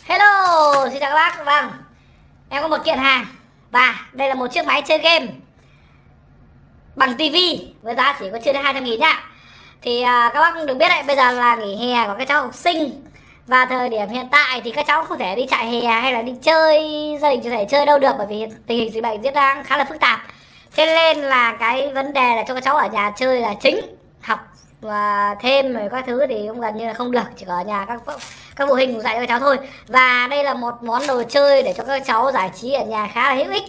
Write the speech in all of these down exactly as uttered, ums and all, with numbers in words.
Hello, xin chào các bác. Vâng, em có một kiện hàng và đây là một chiếc máy chơi game bằng tivi với giá chỉ có chưa đến hai trăm nghìn nhá. Thì à, các bác được biết đấy, bây giờ là nghỉ hè của các cháu học sinh và thời điểm hiện tại thì các cháu không thể đi chạy hè hay là đi chơi, gia đình có thể chơi đâu được bởi vì tình hình dịch bệnh diễn ra khá là phức tạp. Thế nên là cái vấn đề là cho các cháu ở nhà chơi là chính, học và thêm rồi các thứ thì cũng gần như là không được, chỉ có ở nhà các các phụ huynh dạy cho các cháu thôi. Và đây là một món đồ chơi để cho các cháu giải trí ở nhà khá là hữu ích,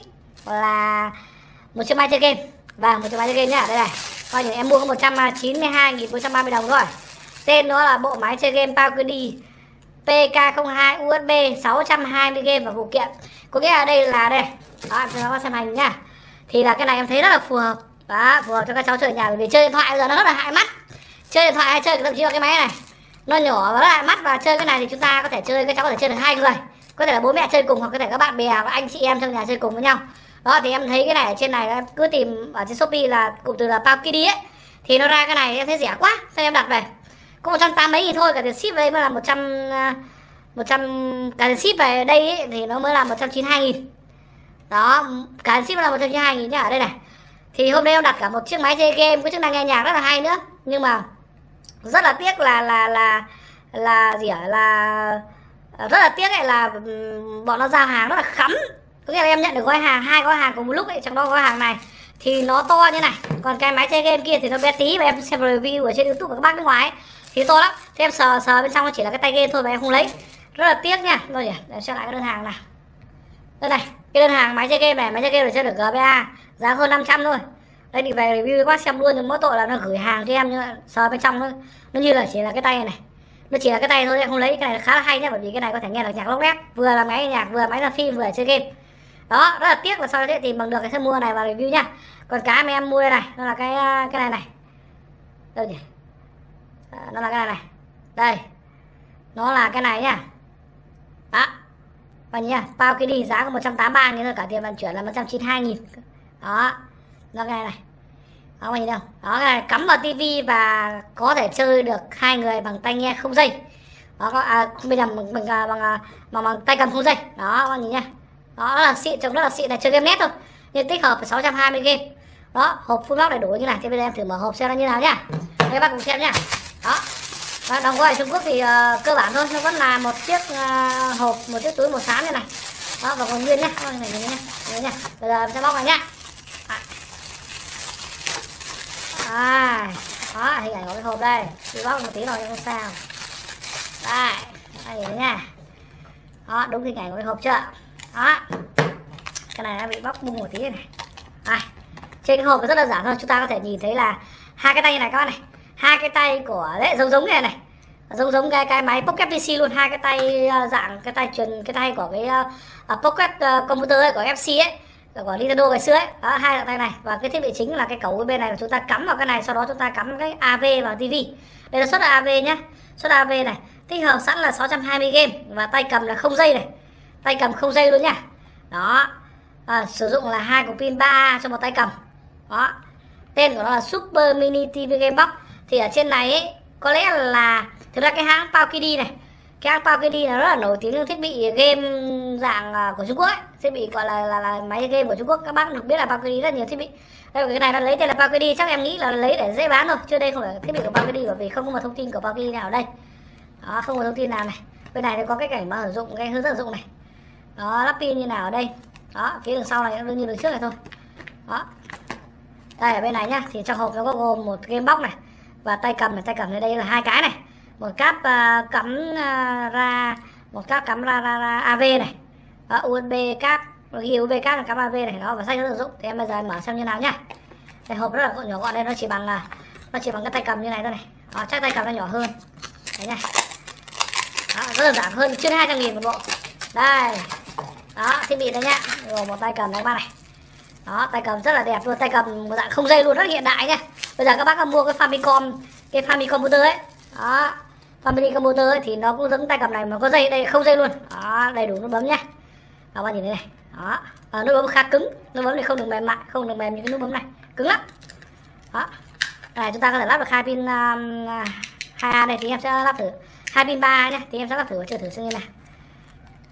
là một chiếc máy chơi game. Và một chiếc máy chơi game nhá, đây này, coi như em mua có một trăm chín mươi hai nghìn bốn trăm ba mươi đồng rồi. Tên nó là bộ máy chơi game PowerQD P K không hai U S B sáu trăm hai mươi game và phụ kiện. Có nghĩa là đây là đây, đó em cho nó xem hành nhá. Thì là cái này em thấy rất là phù hợp, đó, phù hợp cho các cháu chơi ở nhà, bởi vì chơi điện thoại giờ nó rất là hại mắt. Chơi điện thoại hay chơi thậm chí là cái máy này nó nhỏ và rất hại mắt, và chơi cái này thì chúng ta có thể chơi, các cháu có thể chơi được hai người, có thể là bố mẹ chơi cùng hoặc có thể các bạn bè và anh chị em trong nhà chơi cùng với nhau. Đó thì em thấy cái này ở trên này, em cứ tìm ở trên Shopee là cụm từ là PowerQD ấy, thì nó ra cái này em thấy rẻ quá, thế em đặt về có một trăm tám mấy nghìn thôi, cả tiền ship đây mới là một trăm một trăm, cả tiền ship về đây ấy, thì nó mới là một trăm chín mươi hai nghìn. Đó, cả tiền ship là một trăm chín mươi hai nghìn nhá. Ở đây này thì hôm nay em đặt cả một chiếc máy chơi game có chức năng nghe nhạc rất là hay nữa, nhưng mà rất là tiếc là là là là gì ạ, là rất là tiếc ấy là bọn nó giao hàng rất là khắm. Có nghĩa là em nhận được gói hàng, hai gói hàng cùng một lúc ấy, trong đó gói hàng này thì nó to như này, còn cái máy chơi game kia thì nó bé tí. Và em xem review ở trên YouTube của các bác nước ngoài ấy, thì to lắm. Thế em sờ sờ bên trong nó chỉ là cái tay game thôi và em không lấy, rất là tiếc nha. Rồi để xem lại cái đơn hàng nào. Đây này, cái đơn hàng máy chơi game này, máy chơi game để chơi được G B A, giá hơn năm trăm thôi. Đây thì về review các bác xem luôn, nhưng mỗi tội là nó gửi hàng cho em, nhưng sờ bên trong nó nó như là chỉ là cái tay này, nó chỉ là cái tay thôi, em không lấy. Cái này khá là hay nhé, bởi vì cái này có thể nghe được nhạc lóc lét, vừa là máy nhạc vừa máy làm phim vừa chơi game. Đó, rất là tiếc là sau đấy tìm bằng được cái mua này và review nhá. Còn cái mà em mua đây này, nó là cái cái này này, đâu nhỉ, à, nó là cái này này, đây, nó là cái này nhá. Đó, và nhá, PowerQD giá có một trăm tám mươi ba nghìn thôi, cả tiền vận chuyển là một trăm chín mươi hai nghìn. Đó, nó cái này này, đó mọi nhìn đâu, đó, cái này cắm vào tivi và có thể chơi được hai người bằng tai nghe không dây. Đó, có, à, bây giờ bằng bằng, bằng, bằng, bằng, bằng tay cầm không dây. Đó mọi nhìn nha, đó là xịn, trông rất là xịn, này chơi game net thôi nhưng tích hợp sáu trăm hai mươi game. Đó, hộp full box đầy đủ như này. Thì bây giờ em thử mở hộp xem nó như nào nhá, đây các bác cùng xem nhá. Đó, đó đồng gói Trung Quốc thì uh, cơ bản thôi, nó vẫn là một chiếc uh, hộp, một chiếc túi màu xám như này. Đó, và còn nguyên nhá, này này nhá, đây nhá. Bây giờ em sẽ bóc này nhá. À, đó, hình ảnh của cái hộp đây, thì bóc một tí rồi nhưng không sao. Đây, đây đấy nha. Đó, đúng hình ảnh của cái hộp chưa? Đó, cái này nó bị bóc bung một tí này. À, trên cái hộp rất là giản thôi, chúng ta có thể nhìn thấy là hai cái tay như này các bạn này, hai cái tay của đấy giống giống này này, giống giống cái cái máy Pocket pê xê luôn, hai cái tay dạng cái tay truyền, cái tay của cái uh, Pocket uh, computer ấy, của ép xê ấy, của Nintendo ngày xưa ấy. Đó, hai cái tay này, và cái thiết bị chính là cái cổng bên này, chúng ta cắm vào cái này, sau đó chúng ta cắm cái a vê vào tivi. Đây là suất a vê nhá, suất a vê này, tích hợp sẵn là sáu trăm hai mươi game và tay cầm là không dây này, tay cầm không dây luôn nhá. Đó, à, sử dụng là hai cục pin ba A cho một tay cầm. Đó, tên của nó là Super Mini ti vi Game Box. Thì ở trên này ấy, có lẽ là thực ra cái hãng PowerQD này, cái hãng PowerQD là rất là nổi tiếng trong thiết bị game dạng của Trung Quốc ấy, thiết bị gọi là, là là máy game của Trung Quốc. Các bác được biết là PowerQD rất nhiều thiết bị. Đây, cái này nó lấy tên là PowerQD, chắc em nghĩ là lấy để dễ bán thôi, chứ đây không phải thiết bị của PowerQD, bởi vì không có một thông tin của PowerQD nào ở đây. Đó, không có thông tin nào này. Bên này thì có cái cảnh mà sử dụng, cái hướng dẫn sử dụng này. Đó, lắp pin như nào ở đây. Đó, phía đằng sau này nó như đường trước này thôi. Đó, đây ở bên này nhá, thì trong hộp nó có gồm một game box này và tay cầm này, tay cầm này đây là hai cái này, một cáp uh, cắm uh, ra, một cáp cắm ra, ra, ra a vê này. Đó, u ét bê cáp, ghi u ét bê cáp là cắm a vê này. Đó, và sách hướng dụng. Thì em bây giờ mở xem như nào nhá. Đây, hộp rất là nhỏ gọn, đây nó chỉ bằng là nó chỉ bằng cái tay cầm như này thôi này. Đó, chắc tay cầm nó nhỏ hơn đấy nha. Đó, rất là giảm hơn, chưa đến hai trăm nghìn một bộ. Đây, đó, thiết bị đây nhá, rồi một tay cầm này các bác này. Đó, tay cầm rất là đẹp luôn, tay cầm một dạng không dây luôn, rất hiện đại nha. Bây giờ các bác mua cái Famicom, cái Famicom computer ấy. Đó, Family computer ấy, thì nó cũng giống tay cầm này mà có dây, đây không dây luôn. Đó, đầy đủ nút bấm nhá. Đó, các bạn nhìn đây này. Đó, à, nút bấm khá cứng, nút bấm này không được mềm mại, không được mềm như cái nút bấm này, cứng lắm. Đó, này chúng ta có thể lắp được hai pin um, hai A này, thì em sẽ lắp thử hai pin ba A nhé, thì em sẽ lắp thử và chưa thử xem như nào.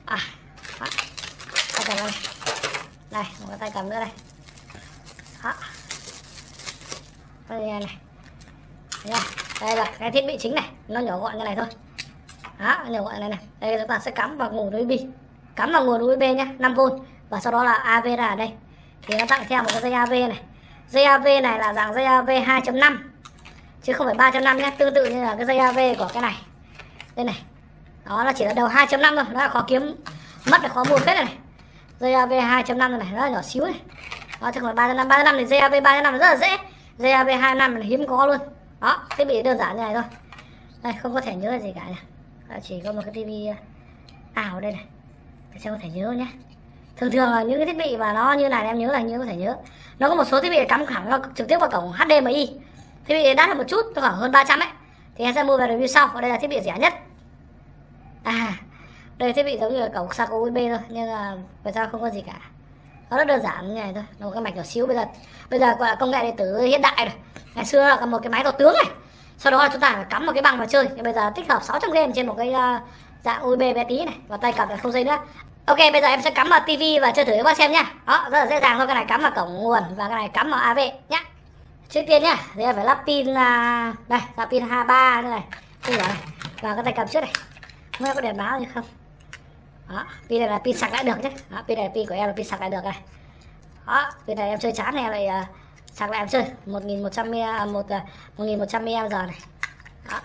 À, đó. Tay cầm đây này, một cái tay cầm nữa đây. Đó. Đây này. Đây, đây là cái thiết bị chính này, nó nhỏ gọn như này thôi. Đó, nhỏ gọn này này. Đây chúng ta sẽ cắm vào nguồn u ét bê, cắm vào nguồn u ét bê nhé, năm vôn, và sau đó là a vê ra ở đây. Thì nó tặng theo một cái dây a vê này. Dây a vê này là dạng dây a vê hai chấm năm chứ không phải ba chấm năm nhé, tương tự như là cái dây a vê của cái này. Đây này. Đó, nó chỉ là đầu hai chấm năm thôi, nó là khó kiếm, mất là khó mua phết này, này. Dây a vê hai chấm năm này, nó là nhỏ xíu này. Đó, chứ không phải ba chấm năm, ba chấm năm thì dây a vê ba chấm năm rất là dễ. Dây a vê hai chấm năm là hiếm có luôn. Đó, thiết bị đơn giản như này thôi. Đây, không có thẻ nhớ gì cả nhỉ. Chỉ có một cái tivi ảo đây này. Sẽ có thẻ nhớ nhé. Thường thường là những cái thiết bị mà nó như này em nhớ là như có thể nhớ. Nó có một số thiết bị cắm thẳng nó trực tiếp vào cổng hát đê em i. Thiết bị đắt hơn một chút, khoảng hơn ba trăm ấy. Thì em sẽ mua về review sau. Và đây là thiết bị rẻ nhất. À, đây là thiết bị giống như là cổng sạc u ét bê thôi, nhưng mà bây giờ không có gì cả. Nó rất đơn giản như này thôi, nó một cái mạch nhỏ xíu. Bây giờ bây giờ gọi là công nghệ điện tử hiện đại rồi. Ngày xưa là một cái máy to tướng này. Sau đó là chúng ta phải cắm một cái băng vào chơi. Nhưng bây giờ tích hợp sáu trăm game trên một cái uh, dạng u ét bê bé tí này, và tay cầm là không dây nữa. Ok, bây giờ em sẽ cắm vào tivi và chơi thử cho bác xem nhá. Đó, rất là dễ dàng thôi. Cái này cắm vào cổng nguồn và cái này cắm vào a vê nhá. Trước tiên nhá, thì em phải lắp pin uh, đây, lắp pin hai ba như này, pin này vào cái tay cầm trước này. Không biết có đèn báo gì không? Đó, pin này là pin sạc lại được nhé. Đó, pin này pin của em là pin sạc lại được này. Đó, pin này em chơi chán này lại uh, sạc lại em chơi một nghìn một trăm mAh một uh, một nghìn một trăm mAh giờ này. Đó.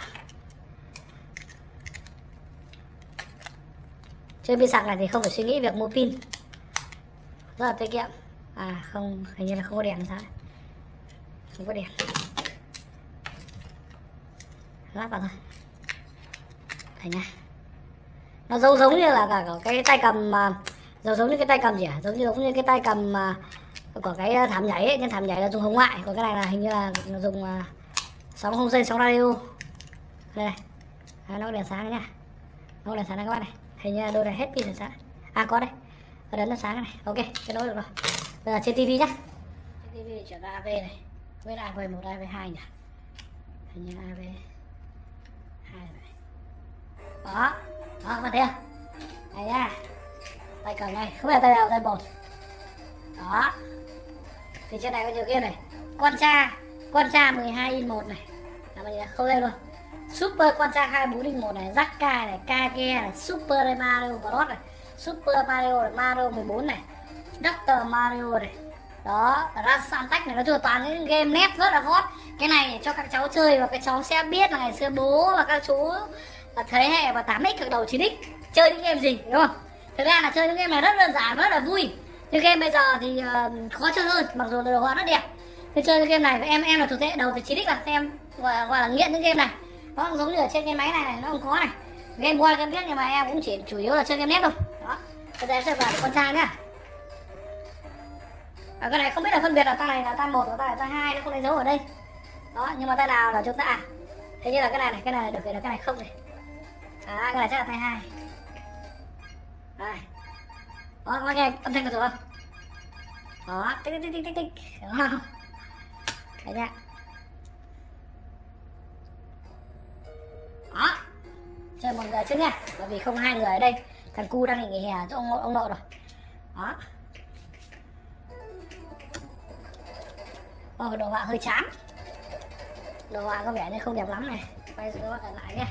Chơi pin sạc này thì không phải suy nghĩ việc mua pin, rất là tiết kiệm. À không, hình như là không có đèn sao? Không có đèn. Lắp vào thôi. Đây nha. Nó giống giống như là cả, cả cái tay cầm mà giống giống như cái tay cầm gì à? Giống như giống như cái tay cầm mà của cái thảm nhảy ấy, nhưng thảm nhảy là dùng hồng ngoại, còn cái này là hình như là nó dùng uh, sóng không dây, sóng radio. Đây này. À, nó có đèn sáng nha. Nó có đèn sáng này các bạn này. Hình như đôi này hết pin rồi sáng. À có đây. Ở đấy nó sáng này. Ok, cái nối được rồi. Bây giờ trên tivi nhá. Trên tivi chuyển ra a vê này. Với a vê một, a vê hai nhỉ. Hình như a vê hai này. Đó. Đó các bạn thấy không? Đây nha. Tay cầm này, không phải tay nào, tay bột. Đó. Thì trên này có nhiều kia này. Contra, Contra mười hai in một này. Là bây giờ không lên luôn. Super Contra hai bốn in một này, Zakka này, Kage này, Super Mario Bros này, Super Mario này, Mario mười bốn này, doctor Mario này. Đó, Ransantech này, nó thừa toàn những game net rất là hot. Cái này cho các cháu chơi và các cháu sẽ biết là ngày xưa bố và các chú là thế hệ và tám x cực đầu chín x chơi những game gì, đúng không? Thực ra là chơi những game này rất đơn giản, rất là vui. Nhưng game bây giờ thì uh, khó chơi hơn, mặc dù đồ họa rất đẹp. Thì chơi cái game này, em em là thuộc thế hệ đầu từ chín x là em gọi, gọi là nghiện những game này. Nó giống như ở trên cái máy này, này nó không có này. Game Boy game biết, nhưng mà em cũng chỉ chủ yếu là chơi game net thôi. Đó. Bây giờ em sẽ vào con trai nhá. Ở cái này không biết là phân biệt là tay này là tay một và tay là tay hai, nó không đánh dấu ở đây. Đó, nhưng mà tay nào là chúng ta à. Thế như là cái này này, cái này được, cái này, cái này không này. À, cái này chắc là tay hai. Đây. Đó, có nghe âm thanh được không? Đó, tích tích tích tích tích. Đúng không? Đấy nha. Đó, chơi một người trước nha, bởi vì không hai người ở đây. Thằng cu đang nghỉ hè cho ông, ông nội rồi. Đó. Ồ, đồ họa hơi chán. Đồ họa có vẻ như không đẹp lắm này. Quay rồi các bạn lại nhé.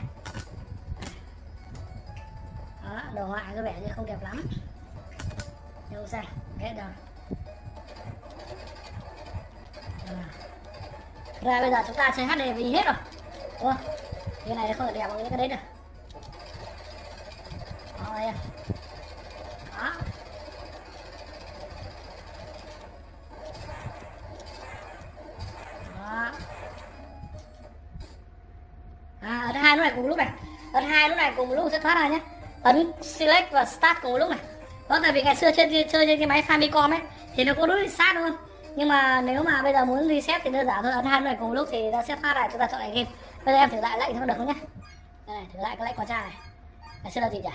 Đó, đồ họa có vẻ như không đẹp lắm. Nhưng không sao, hết rồi. Rồi bây giờ chúng ta chơi hát đê em i hết rồi. Đúng không? Cái này không được đẹp bằng những cái đấy được. Đó, đây. Đó. Đó. À, ấn hai lúc này cùng lúc này. Ấn hai lúc này cùng lúc sẽ thoát ra nhé. Ấn select và start cùng lúc này. Đó, tại vì ngày xưa chơi chơi trên cái máy Famicom ấy thì nó có đối sát luôn. Nhưng mà nếu mà bây giờ muốn reset thì đơn giản thôi, ấn hai lúc này cùng lúc thì nó sẽ thoát ra, chúng ta chọn lại game. Bây giờ em thử lại lệnh cho nó được không nhá. Đây này, thử lại cái lệnh con trai này. Ngày xưa là gì nhỉ?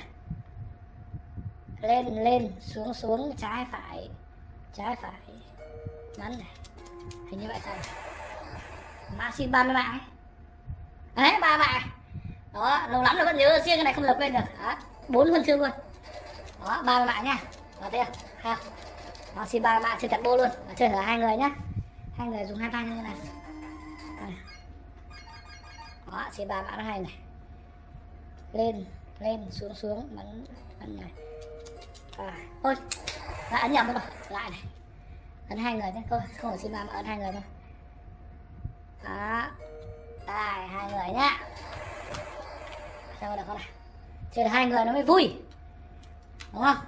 Lên lên, xuống xuống, trái phải, trái phải, bắn này. Hình như vậy sao? Mã xin ba mươi mạng ấy. Đấy, ba mạng. Đó, lâu lắm rồi vẫn nhớ, riêng cái này không được quên được. Đó, bốn huân chương luôn. Đó, ba mạng nha. Đó thấy không? Ha. Đó, xin ba mạng chơi chặt bô luôn. Đó, chơi thử hai người nhá. Hai người dùng hai tay như thế này. Đây. Đó, xin ba mạng nó hay này. Lên, lên, xuống xuống, bắn bắn này. À, ôi. Lại ấn nhầm rồi. Lại này. Ấn hai người nhé, không không phải xin ba mà ấn hai người thôi. Đó. Đây, hai người nhá. Sao được không này? Chơi được hai người nó mới vui. Đúng không?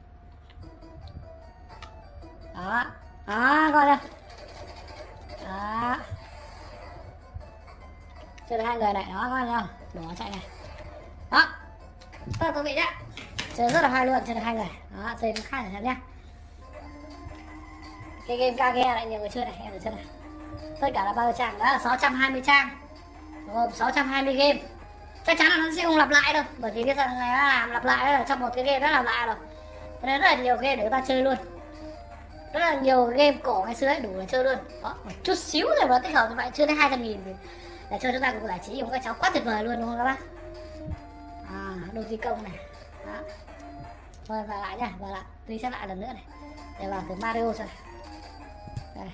Đó. Đó, coi đây. Đó. Chơi được hai người này, đó coi không? Đổ chạy này. Đó. Tất cả quý vị nhá. Chơi rất là hay luôn, chơi được hai người. Đó, chơi nó khác là nhá. Cái game ca ghe lại nhiều người chơi này, em thử chơi này. Tất cả là bao nhiêu trang? Đó là sáu trăm hai mươi trang. Gồm sáu trăm hai mươi game. Chắc chắn là nó sẽ không lặp lại đâu, bởi vì cái thằng này nó làm lặp lại ở trong một cái game nó lặp lại rồi. Cho nên rất là nhiều game để chúng ta chơi luôn. Rất là nhiều game cổ ngày xưa ấy đủ để chơi luôn. Đó, một chút xíu rồi mà tích hợp như vậy chưa đến hai trăm nghìn thì để cho chúng ta cũng giải trí cùng các cháu quá tuyệt vời luôn đúng không các bác? À, đồ thi công này. Đó. Thôi vào lại nha, vào lại, tí xét lại lần nữa này. Để vào thử Mario xem. Đây.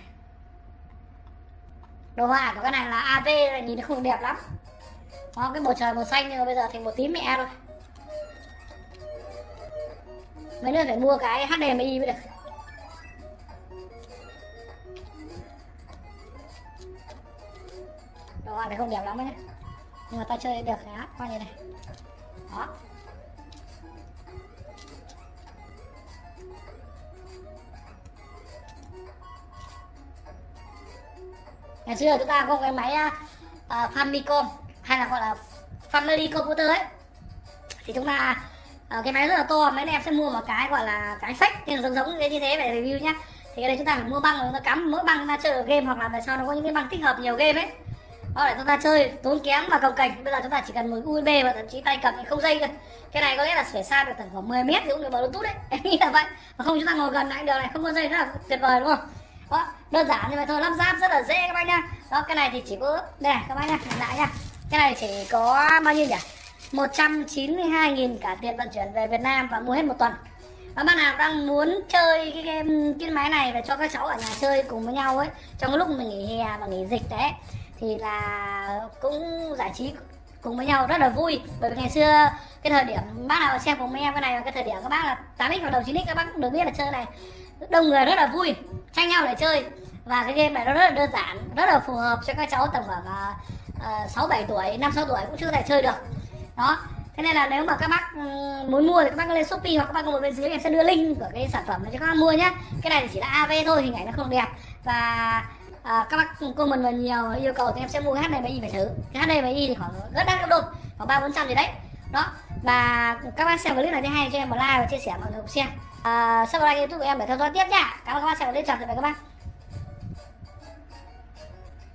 Đồ họa của cái này là a vê nhìn nó không đẹp lắm. Đó, cái bầu trời màu xanh nhưng mà bây giờ thành một tím mẹ rồi. Mấy nữa phải mua cái hát đê em i mới được. Đồ họa này không đẹp lắm ấy nhé. Nhưng mà ta chơi được khá, coi như này. Đó. Ngày xưa chúng ta có cái máy uh, Famicom hay là gọi là Family Computer ấy, thì chúng ta uh, cái máy rất là to, mấy anh em sẽ mua một cái gọi là cái fake nhưng giống giống như thế để review nhá. Thì cái đây chúng ta phải mua băng rồi chúng ta cắm mỗi băng chúng ta chơi được game, hoặc là về sau nó có những cái băng tích hợp nhiều game ấy. Đó để chúng ta chơi tốn kém và cồng kềnh. Bây giờ chúng ta chỉ cần một u ét bê và thậm chí tay cầm thì không dây thôi. Cái này có lẽ là phải xa được tầm khoảng mười mét thì cũng được Bluetooth đấy. Em nghĩ là vậy. Mà không chúng ta ngồi gần lại được này, không có dây rất là tuyệt vời đúng không? Đó, đơn giản như vậy thôi, lắp ráp rất là dễ các bác nhá. Đó, cái này thì chỉ có đây này các bác nhá, nhìn lại nhá. Cái này chỉ có bao nhiêu nhỉ? một trăm chín mươi hai nghìn cả tiền vận chuyển về Việt Nam và mua hết một tuần. Và bác nào đang muốn chơi cái game cái máy này để cho các cháu ở nhà chơi cùng với nhau ấy, trong cái lúc mình nghỉ hè và nghỉ dịch đấy, thì là cũng giải trí cùng với nhau rất là vui. Bởi vì ngày xưa cái thời điểm bác nào xem cùng với em cái này là cái thời điểm các bác là tám x hoặc đầu chín x, các bác cũng được biết là chơi này đông người rất là vui, tranh nhau để chơi. Và cái game này nó rất là đơn giản, rất là phù hợp cho các cháu tầm khoảng sáu bảy tuổi, năm sáu tuổi cũng chưa thể chơi được. Đó, thế nên là nếu mà các bác muốn mua thì các bác lên Shopee hoặc các bác có một bên dưới em sẽ đưa link của cái sản phẩm này cho các bác mua nhé. Cái này thì chỉ là a vê thôi, hình ảnh nó không đẹp. Và à, các bác comment vào nhiều yêu cầu thì em sẽ mua hát đê em i phải thử. Cái hát đê em i thì khoảng rất đắt gấp đôi, khoảng ba bốn trăm gì đấy. Đó, và các bác xem clip này thấy hay cho em một like và chia sẻ mọi người cùng xem. À, subscribe YouTube của em để theo dõi tiếp nha. Cảm ơn các bác xem clip, chào tạm biệt các bác.